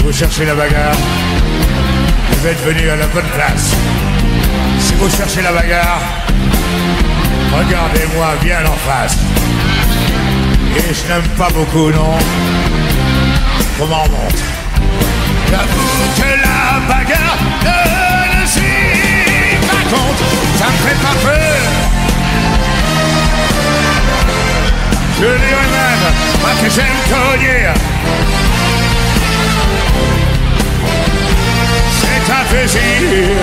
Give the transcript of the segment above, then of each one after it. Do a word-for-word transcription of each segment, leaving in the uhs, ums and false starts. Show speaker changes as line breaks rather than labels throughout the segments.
vous cherchez la bagarre, vous êtes venu à la bonne place. Si vous cherchez la bagarre, regardez-moi bien en face. Et je n'aime pas beaucoup, non. Comment on monte? J'avoue que la bagarre ne le suit pas compte. Ça me fait pas peur. Je dirais même, moi que j'aime cogner. C'est un plaisir.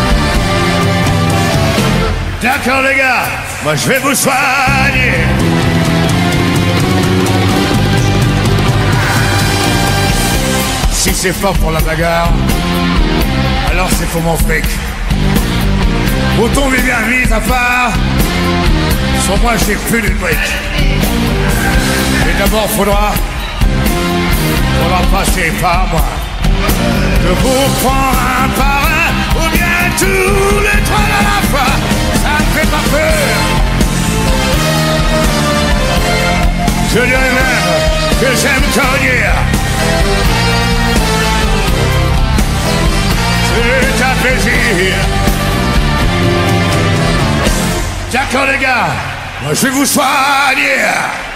D'accord les gars, moi je vais vous soigner. Si c'est fort pour la bagarre, alors c'est pour mon fric. Vous tombez bien vite à part. Sur moi j'ai plus d'une brique. Mais d'abord faudra Faudra passer par moi. Je vous prends un par un, ou bien tous les trois à la fois. Ça me fait pas peur. Je dirais même que j'aime cogner. C'est un plaisir. D'accord les gars, moi je vais vous soigner.